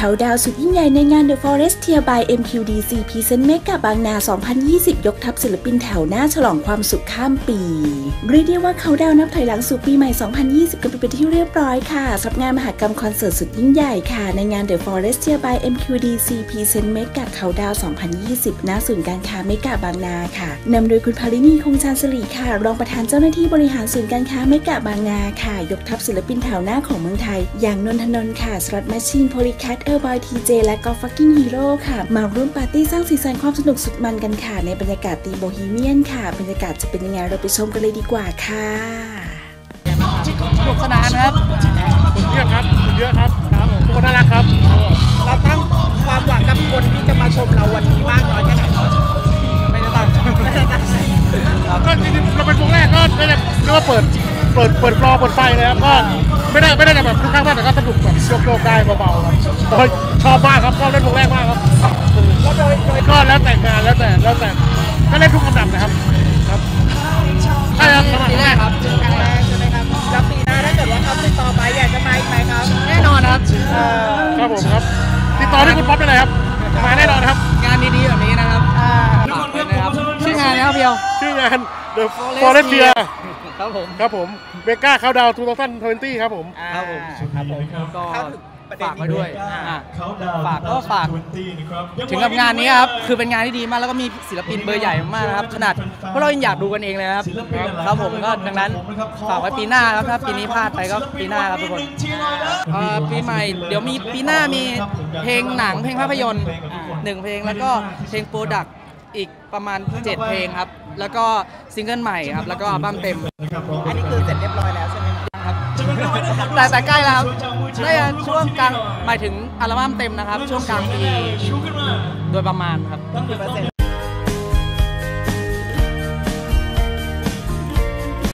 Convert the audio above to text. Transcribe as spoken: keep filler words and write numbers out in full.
เขาดาวสุดยิ่งใหญ่ในงาน The Forestier by เอ็ม คิว ดี ซี Present Mega บางนา สองพันยี่สิบ ยกทัพศิลปินแถวหน้าฉลองความสุขข้ามปีเรียกได้ว่าเขาดาวนับถอยหลังสู่ปีใหม่ สองพันยี่สิบ กันไปเป็นที่เรียบร้อยค่ะสำหรับงานมหกรรมคอนเสิร์ตสุดยิ่งใหญ่ค่ะในงาน The Forestier by เอ็ม คิว ดี ซี Present Mega เขาดาว สองพันยี่สิบ ณ ศูนย์การค้าเมกะบางนาค่ะนำโดยคุณภารินีคงชาญสิริค่ะรองประธานเจ้าหน้าที่บริหารศูนย์การค้าเมกะบางนาค่ะยกทัพศิลปินแถวหน้าของเมืองไทยอย่างนนทนนท์ค่ะสล็อตแมชชีนโพลีแคทเออร์บอยทีเจและก็ฟักกิ้งฮีโร่ค่ะมาร่วมปาร์ตี้สร้างสีสันความสนุกสุดมันกันค่ะในบรรยากาศธีมโบฮีเมียนค่ะบรรยากาศจะเป็นยังไงเราไปชมกันเลยดีกว่าค่ะสนุกสนานครับคนเยอะครับคนเยอะครับครับทุกคนน่ารักครับเราตั้งความหวังกับคนที่จะมาชมเราวันนี้มากน้อยแค่ไหนไม่ได้ตั้งไม่ได้ตั้งก็จริงๆเราเป็นวงแรกก็ไม่ได้เรียกว่าเปิดเปิดเปิดฟลอร์เปิดไฟเลยครับก็ไม่ได้ไม่ได้แบบทุกครั้งแต่ก็สนุกแบบโยกโยกได้เบาๆครับชอบมากครับชอบเล่นวงแรกมากครับก็แล้วแต่งานแล้วแต่แล้วแต่ก็เล่นทุกอันดับนะครับครับใช่ครับปีแรกครับครั้งแรกใช่ไหมครับแล้วปีหน้าถ้าเกิดว่าเขาติดต่อไปอยากจะมาอีกไหมครับแน่นอนครับครับผมครับติดต่อที่คุณป๊อปได้เลยครับมาแน่นอนครับงานดีๆแบบนี้นะครับชื่องานนะครับเพียวชื่องาน The Forestier ครับผมครับผมเมกาเขาดาวสองพันยี่สิบครับผมครับผมครับผมก็ฝากไว้ด้วยฝากก็ฝากถึงกับงานนี้ครับคือเป็นงานที่ดีมากแล้วก็มีศิลปินเบอร์ใหญ่มากนะครับขนาดพวกเรายังอยากดูกันเองเลยครับครับผมก็ดังนั้นฝากไว้ปีหน้าครับถ้าปีนี้พลาดไปก็ปีหน้าครับทุกคนปีใหม่เดี๋ยวมีปีหน้ามีเพลงหนังเพลงภาพยนตร์หนึ่งเพลงแล้วก็เพลงโปรดักต์อีกประมาณเจ็ดเพลงครับแล้วก็ซิงเกิลใหม่ครับแล้วก็อัลบั้มเต็มอันนี้คือเสร็จเรียบร้อยแล้วใช่ไหมครับแต่แต่ใกล้แล้วครับได้ช่วงกลางหมายถึงอัลบั้มเต็มนะครับช่วงกลางปีโดยประมาณครับ